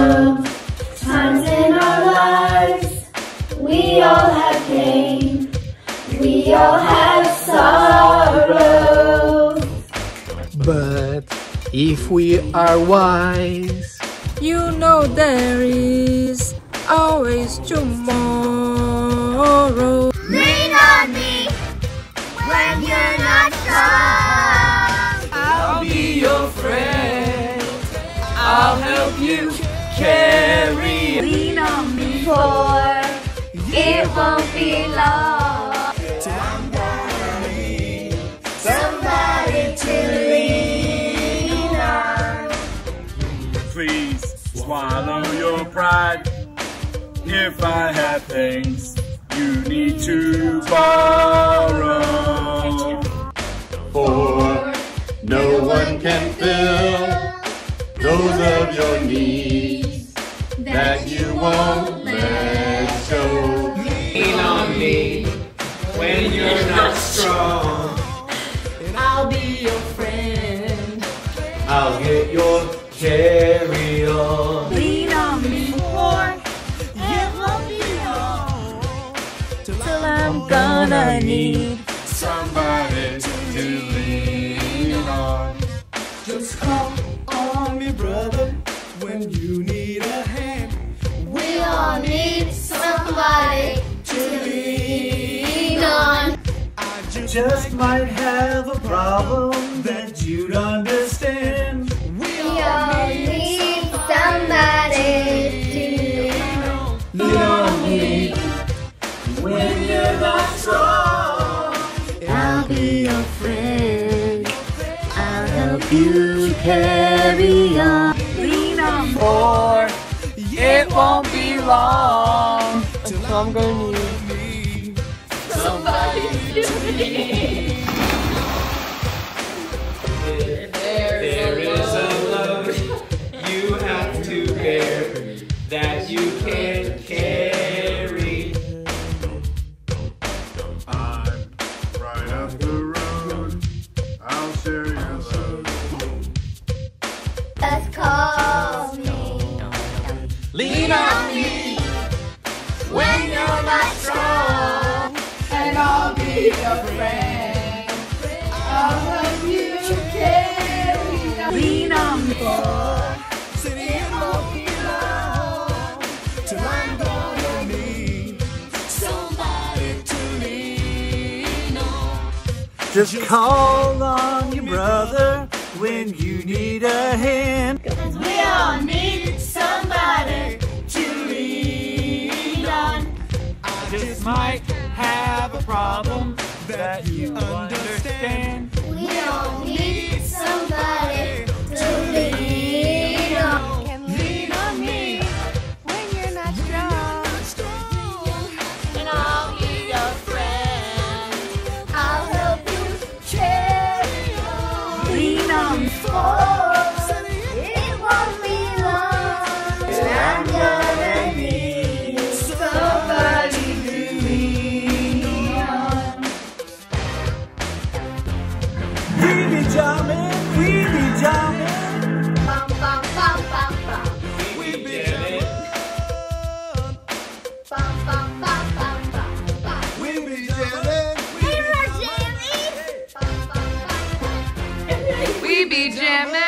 Sometimes in our lives, we all have pain, we all have sorrow. But if we are wise, you know there is always tomorrow. Lean on me when you're not strong. I'll be your friend, I'll help you carry. Lean on me for it won't be long. I'm gonna need Somebody to lean on. Please swallow your pride. If I have things you need to borrow, For no one can fill those of your needs that you won't let show. lean on me when you're not strong. I'll be your friend. I'll get your carry on. Lean on me for it won't be long till I'm gonna need somebody to lean on. Just call on me, brother, when you need a hand. We all need somebody to lean on. I just might have a problem that you'd understand. We all need somebody to lean on. Lean on me when you're not strong. I'll be your friend, I'll help you carry on. lean on me for it won't be long until I'm gonna need Somebody to lean. There is a load you have to bear that you can't carry. I'm right up the road. I'll share your load. Just call me. lean on me when you're not strong, and I'll be your friend. I'll help you carry on. Lean on me for It won't be long till I'm gonna need somebody to lean on. Just call on your brother when you need a hand. 'Cause we all need somebody to lean on. I just might have a problem that you understand. We all need somebody to lean on. lean on me when you're not strong, And I'll be your friend. I'll help you carry on. lean on me Oh, it won't be long. I'm gonna need somebody to lean on. We be jamming, we be jamming. Bum, bum, bum, bum, bum. We be jamming. Bum, bum, bum, bum, bum, bum. We be jamming. We be jamming. Bum, bum, bum, bum. we be jamming.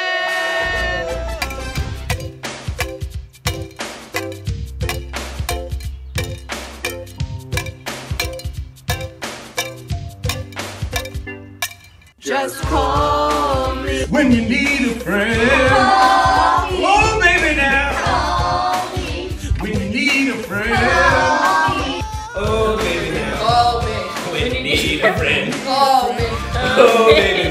Just call me. When you need a friend, oh baby now. When you need a friend, Oh baby now. Call me. When you need a friend. Call me. Oh baby